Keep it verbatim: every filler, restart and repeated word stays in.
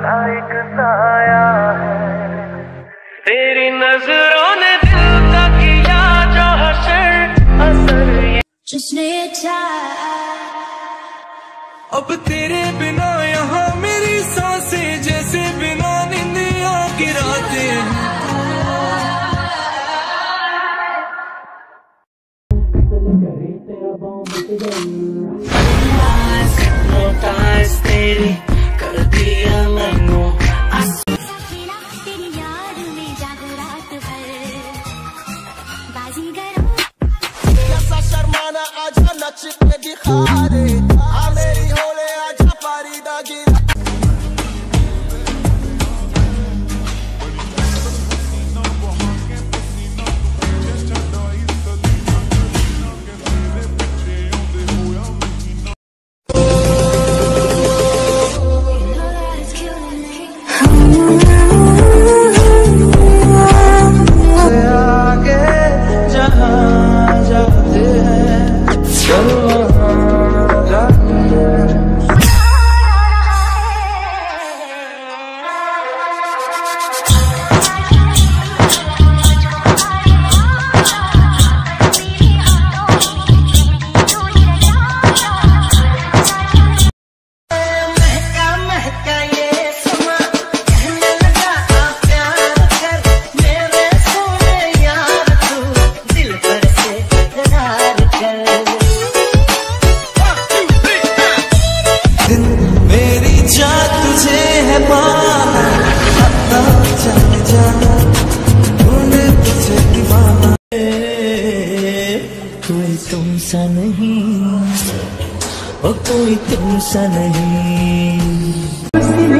एक साया है, तेरी नजरों ने दिल का किया जो हशर असर। जिसने अब तेरे बिना यहाँ मेरी सांसें जैसे बिना निंदिया गिराते हैं। तेरी कर दिया मैनू तेरी याद में जागो रात भर बाजीगर। कैसा शर्माना आजा नच के दिखा दे, आ मेरी होले आजा पारी दागी। कोई तुमसा नहीं, ओ कोई तुमसा नहीं।